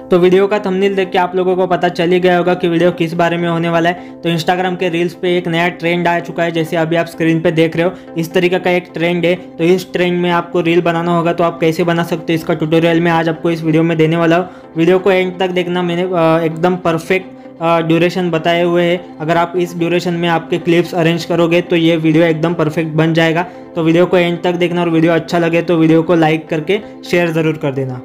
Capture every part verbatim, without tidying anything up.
तो वीडियो का थंबनेल देख के आप लोगों को पता चल ही गया होगा कि वीडियो किस बारे में होने वाला है। तो इंस्टाग्राम के रील्स पे एक नया ट्रेंड आ चुका है, जैसे अभी आप स्क्रीन पे देख रहे हो, इस तरीके का एक ट्रेंड है। तो इस ट्रेंड में आपको रील बनाना होगा, तो आप कैसे बना सकते हो इसका ट्यूटोरियल मैं आज आपको इस वीडियो में देने वाला हूँ। वीडियो को एंड तक देखना, मैंने एकदम परफेक्ट ड्यूरेशन बताए हुए हैं। अगर आप इस ड्यूरेशन में आपके क्लिप्स अरेंज करोगे तो ये वीडियो एकदम परफेक्ट बन जाएगा। तो वीडियो को एंड तक देखना और वीडियो अच्छा लगे तो वीडियो को लाइक करके शेयर ज़रूर कर देना।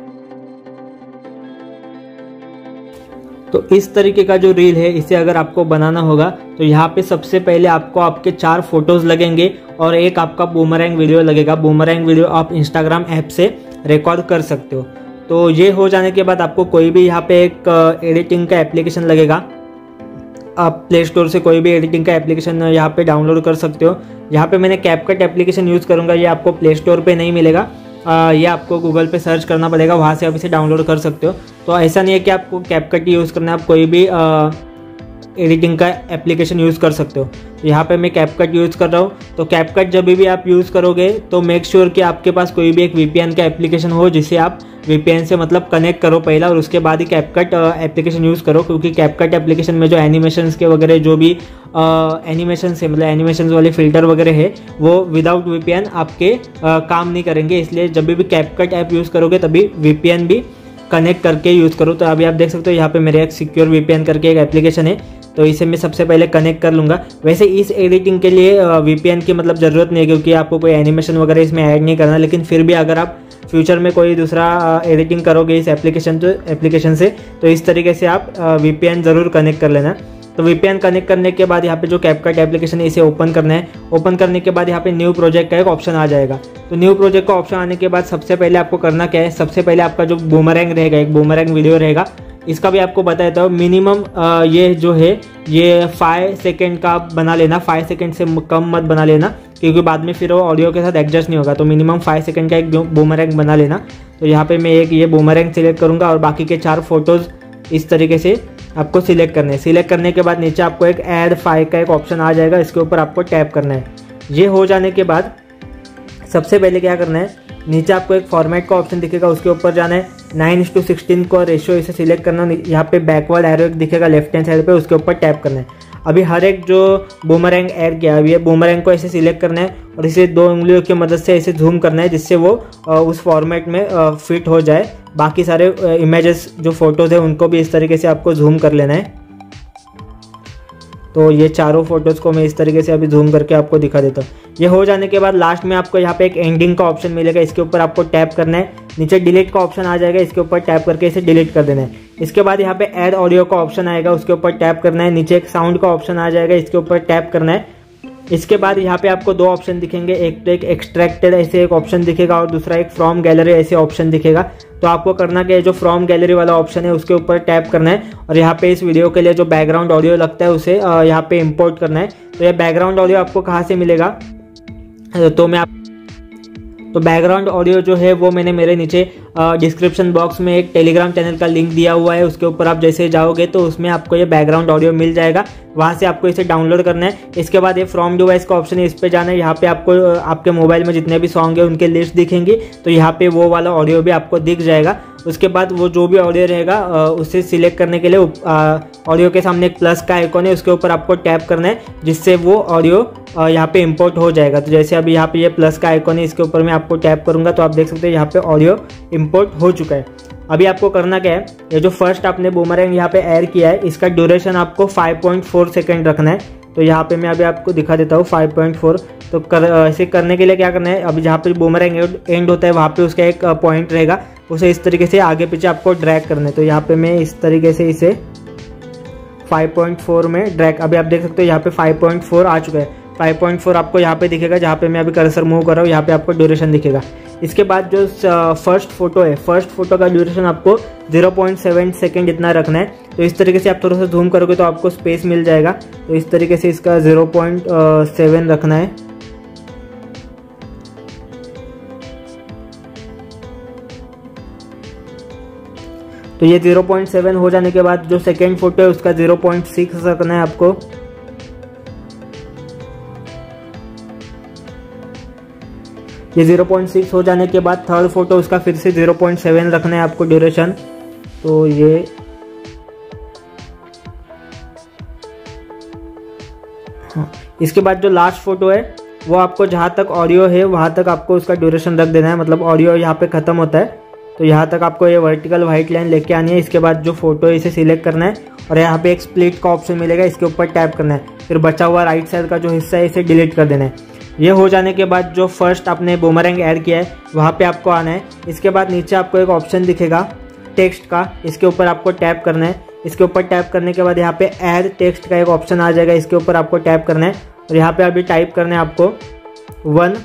तो इस तरीके का जो रील है इसे अगर आपको बनाना होगा तो यहाँ पे सबसे पहले आपको आपके चार फोटोज़ लगेंगे और एक आपका बूमरैंग वीडियो लगेगा। बूमरैंग वीडियो आप इंस्टाग्राम ऐप से रिकॉर्ड कर सकते हो। तो ये हो जाने के बाद आपको कोई भी यहाँ पे एक एडिटिंग का एप्लीकेशन लगेगा। आप प्ले स्टोर से कोई भी एडिटिंग का एप्लीकेशन यहाँ पे डाउनलोड कर सकते हो। यहाँ पे मैंने कैपकट एप्लीकेशन यूज़ करूँगा, ये आपको प्ले स्टोर पे नहीं मिलेगा, आ, ये आपको गूगल पे सर्च करना पड़ेगा, वहाँ से आप इसे डाउनलोड कर सकते हो। तो ऐसा नहीं है कि आपको कैपकट यूज़ करना है, आप कोई भी आ, एडिटिंग का एप्लीकेशन यूज़ कर सकते हो। तो यहाँ पे मैं कैपकट यूज़ कर रहा हूँ। तो कैपकट जब भी आप यूज़ करोगे तो मेक श्योर कि आपके पास कोई भी एक वीपीएन का एप्लीकेशन हो, जिसे आप वीपीएन से मतलब कनेक्ट करो पहला, और उसके बाद ही कैपकट एप्लीकेशन यूज़ करो। क्योंकि कैपकट एप्लीकेशन में जो एनिमेशंस के वगैरह जो भी एनिमेशन से मतलब एनिमेशन वाले फिल्टर वगैरह है वो विदाउट वीपीएन आपके आ, काम नहीं करेंगे। इसलिए जब भी कैपकट ऐप यूज़ करोगे तभी वीपीएन भी कनेक्ट करके यूज़ करो। तो अभी आप देख सकते हो यहाँ पे मेरे एक सिक्योर वीपीएन करके एक एप्लीकेशन है, तो इसे मैं सबसे पहले कनेक्ट कर लूँगा। वैसे इस एडिटिंग के लिए वीपीएन की मतलब ज़रूरत नहीं है, क्योंकि आपको कोई एनिमेशन वगैरह इसमें ऐड नहीं करना। लेकिन फिर भी अगर आप फ्यूचर में कोई दूसरा एडिटिंग करोगे इस एप्लीकेशन तो एप्लीकेशन से, तो इस तरीके से आप वीपीएन ज़रूर कनेक्ट कर लेना। तो वीपीएन कनेक्ट करने के बाद यहाँ पे जो कैपकट एप्लीकेशन है इसे ओपन करना है। ओपन करने के बाद यहाँ पे न्यू प्रोजेक्ट का एक ऑप्शन आ जाएगा। तो न्यू प्रोजेक्ट का ऑप्शन आने के बाद सबसे पहले आपको करना क्या है, सबसे पहले आपका जो बूमरैंग रहेगा, एक बूमरैंग वीडियो रहेगा, इसका भी आपको बता देता हूँ। मिनिमम ये जो है ये फाइव सेकेंड का बना लेना, फाइव सेकेंड से कम मत बना लेना, क्योंकि बाद में फिर वो ऑडियो के साथ एडजस्ट नहीं होगा। तो मिनिमम फाइव सेकेंड का एक बूमरैंग बना लेना। तो यहाँ पे मैं एक ये बूमरैंग सिलेक्ट करूँगा और बाकी के चार फोटोज़ इस तरीके से आपको सिलेक्ट करने हैं। सिलेक्ट करने के बाद नीचे आपको एक ऐड फाइल का एक ऑप्शन आ जाएगा, इसके ऊपर आपको टैप करना है। ये हो जाने के बाद सबसे पहले क्या करना है, नीचे आपको एक फॉर्मेट का ऑप्शन दिखेगा, उसके ऊपर जाना है। नाइन इस टू सिक्सटीन को रेशियो इसे सिलेक्ट करना। यहाँ पे बैकवर्ड एरो एक दिखेगा लेफ्ट हैंड साइड पे, उसके ऊपर टैप करना है। अभी हर एक जो बूमरैंग ऐड किया अभी ये बूमरैंग को ऐसे सिलेक्ट करना है और इसे दो उंगलियों की मदद से ऐसे झूम करना है, जिससे वो उस फॉर्मेट में फिट हो जाए। बाकी सारे इमेजेस जो फोटोज़ है उनको भी इस तरीके से आपको झूम कर लेना है। तो ये चारों फोटोज़ को मैं इस तरीके से अभी झूम करके आपको दिखा देता हूँ। ये हो जाने के बाद लास्ट में आपको यहाँ पे एक एंडिंग का ऑप्शन मिलेगा, इसके ऊपर आपको टैप करना है। नीचे डिलीट का ऑप्शन आ जाएगा, इसके ऊपर टैप करके इसे डिलीट कर देना है। इसके बाद यहाँ पे ऐड ऑडियो का ऑप्शन आएगा, उसके ऊपर टैप करना है। नीचे एक साउंड का ऑप्शन आ जाएगा, इसके ऊपर टैप करना है। इसके बाद यहाँ पे आपको दो ऑप्शन दिखेंगे, एक तो एक एक्सट्रैक्टेड ऐसे एक ऑप्शन दिखेगा और दूसरा एक फ्रॉम गैलरी ऐसे ऑप्शन दिखेगा। तो आपको करना क्या है, जो फ्रॉम गैलरी वाला ऑप्शन है उसके ऊपर टैप करना है और यहाँ पे इस वीडियो के लिए जो बैकग्राउंड ऑडियो लगता है उसे यहाँ पे इंपोर्ट करना है। तो ये बैकग्राउंड ऑडियो आपको कहाँ से मिलेगा, तो मैं आप तो बैकग्राउंड ऑडियो जो है वो मैंने मेरे नीचे डिस्क्रिप्शन बॉक्स में एक टेलीग्राम चैनल का लिंक दिया हुआ है, उसके ऊपर आप जैसे जाओगे तो उसमें आपको ये बैकग्राउंड ऑडियो मिल जाएगा, वहाँ से आपको इसे डाउनलोड करना है। इसके बाद ये फ्रॉम डिवाइस का ऑप्शन है, इस पे जाना है। यहाँ पे आपको आपके मोबाइल में जितने भी सॉन्ग है उनके लिस्ट दिखेंगी, तो यहाँ पे वो वाला ऑडियो भी आपको दिख जाएगा। उसके बाद वो जो भी ऑडियो रहेगा उसे सिलेक्ट करने के लिए ऑडियो के सामने एक प्लस का आइकॉन है, उसके ऊपर आपको टैप करना है, जिससे वो ऑडियो यहाँ पे इंपोर्ट हो जाएगा। तो जैसे अभी यहाँ पे ये प्लस का आइकॉन है, इसके ऊपर मैं आपको टैप करूँगा तो आप देख सकते हैं यहाँ पे ऑडियो इंपोर्ट हो चुका है। अभी आपको करना क्या है, ये जो फर्स्ट आपने बूमरैंग यहाँ पे ऐड किया है इसका ड्यूरेशन आपको फाइव पॉइंट फोर सेकेंड रखना है। तो यहाँ पे मैं अभी आपको दिखा देता हूँ फाइव पॉइंट फोर। तो कर ऐसे करने के लिए क्या करना है, अभी जहाँ पे बूमरैंग एंड होता है वहाँ पे उसका एक पॉइंट रहेगा, उसे इस तरीके से आगे पीछे आपको ड्रैग करना है। तो यहाँ पे मैं इस तरीके से इसे फाइव पॉइंट फोर में ड्रैग, अभी आप देख सकते हो यहाँ पे फाइव पॉइंट फोर आ चुका है। फाइव पॉइंट फोर आपको यहाँ पे दिखेगा, जहाँ पे मैं अभी कर्सर मूव कर रहा हूँ यहाँ पे आपको ड्यूरेशन दिखेगा। इसके बाद जो फर्स्ट फोटो है, फर्स्ट फोटो का ड्यूरेशन आपको ज़ीरो पॉइंट सेवन सेकेंड इतना रखना है। तो इस तरीके से आप थोड़ा सा जूम करोगे तो आपको स्पेस मिल जाएगा। तो इस तरीके से इसका ज़ीरो पॉइंट सेवन रखना है। तो ये ज़ीरो पॉइंट सेवन हो जाने के बाद जो सेकेंड फोटो है उसका ज़ीरो पॉइंट सिक्स रखना है आपको। ये ज़ीरो पॉइंट सिक्स हो जाने के बाद थर्ड फोटो उसका फिर से ज़ीरो पॉइंट सेवन रखना है आपको ड्यूरेशन। तो ये हाँ, इसके बाद जो लास्ट फोटो है वो आपको जहाँ तक ऑडियो है वहाँ तक आपको उसका ड्यूरेशन रख देना है, मतलब ऑडियो यहाँ पे ख़त्म होता है तो यहाँ तक आपको ये वर्टिकल वाइट लाइन लेके आनी है। इसके बाद जो फोटो है इसे सिलेक्ट करना है और यहाँ पे एक स्प्लिट का ऑप्शन मिलेगा, इसके ऊपर टैप करना है। फिर बचा हुआ राइट साइड का जो हिस्सा है इसे डिलीट कर देना है। ये हो जाने के बाद जो फर्स्ट आपने बूमरैंग ऐड किया है वहाँ पे आपको आना है। इसके बाद नीचे आपको एक ऑप्शन दिखेगा टेक्स्ट का, इसके ऊपर आपको टैप करना है। इसके ऊपर टैप करने के बाद यहाँ पे ऐड टेक्स्ट का एक ऑप्शन आ जाएगा, इसके ऊपर आपको टैप करना है और यहाँ पे अभी टाइप करना है आपको वन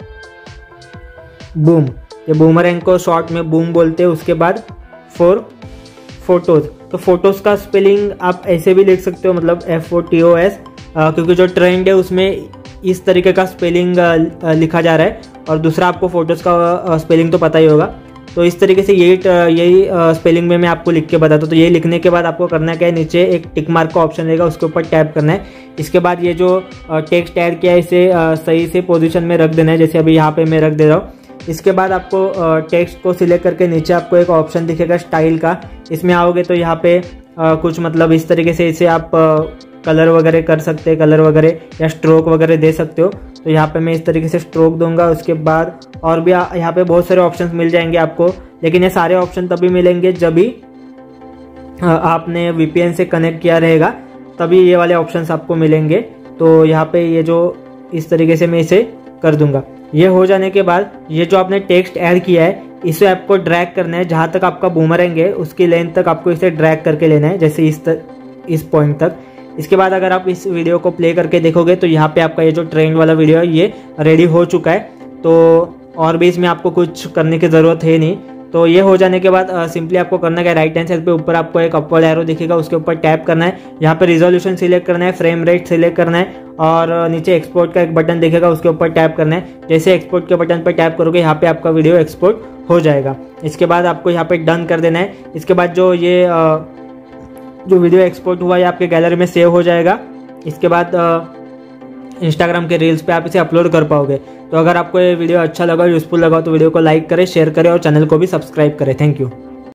बूम, ये बूमरैंग को शॉर्ट में बूम बोलते हैं। उसके बाद फोर फोटोज, तो फोटोज का स्पेलिंग आप ऐसे भी लिख सकते हो, मतलब F O T O S, क्योंकि जो ट्रेंड है उसमें इस तरीके का स्पेलिंग लिखा जा रहा है और दूसरा आपको फोटोज का स्पेलिंग तो पता ही होगा। तो इस तरीके से यही यही स्पेलिंग में मैं आपको लिख के बताता हूँ। तो यही लिखने के बाद आपको करना क्या है, नीचे एक टिक मार्क का ऑप्शन रहेगा उसके ऊपर टैप करना है। इसके बाद ये जो टेक्स्ट ऐड किया है इसे सही से पोजीशन में रख देना है, जैसे अभी यहाँ पे मैं रख दे रहा हूँ। इसके बाद आपको टेक्स्ट को सिलेक्ट करके नीचे आपको एक ऑप्शन दिखेगा स्टाइल का, इसमें आओगे तो यहाँ पे कुछ मतलब इस तरीके से इसे आप कलर वगैरह कर सकते हैं, कलर वगैरह या स्ट्रोक वगैरह दे सकते हो। तो यहाँ पे मैं इस तरीके से स्ट्रोक दूंगा। उसके बाद और भी यहाँ पे बहुत सारे ऑप्शंस मिल जाएंगे आपको, लेकिन ये सारे ऑप्शन तभी मिलेंगे जब भी आपने वीपीएन से कनेक्ट किया रहेगा, तभी ये वाले ऑप्शंस आपको मिलेंगे। तो यहाँ पे ये जो इस तरीके से मैं इसे कर दूंगा। ये हो जाने के बाद ये जो आपने टेक्स्ट ऐड किया है इसे आपको ड्रैग करना है, जहाँ तक आपका बूमरैंग है उसकी लेंथ तक आपको इसे ड्रैग करके लेना है, जैसे इस तक, इस पॉइंट तक। इसके बाद अगर आप इस वीडियो को प्ले करके देखोगे तो यहाँ पे आपका ये जो ट्रेंड वाला वीडियो है ये रेडी हो चुका है। तो और भी इसमें आपको कुछ करने की ज़रूरत है नहीं। तो ये हो जाने के बाद सिंपली आपको करना क्या है, राइट हैंड साइड पे ऊपर आपको एक अपवर्ड एरो दिखेगा, उसके ऊपर टैप करना है। यहाँ पे रिजोल्यूशन सिलेक्ट करना है, फ्रेम रेट सिलेक्ट करना है और नीचे एक्सपोर्ट का एक बटन दिखेगा उसके ऊपर टैप करना है। जैसे एक्सपोर्ट के बटन पर टैप करोगे यहाँ पे आपका वीडियो एक्सपोर्ट हो जाएगा। इसके बाद आपको यहाँ पे डन कर देना है। इसके बाद जो ये जो वीडियो एक्सपोर्ट हुआ है आपके गैलरी में सेव हो जाएगा। इसके बाद इंस्टाग्राम के रील्स पे आप इसे अपलोड कर पाओगे। तो अगर आपको ये वीडियो अच्छा लगा, यूजफुल लगा तो वीडियो को लाइक करें, शेयर करें और चैनल को भी सब्सक्राइब करें। Thank you.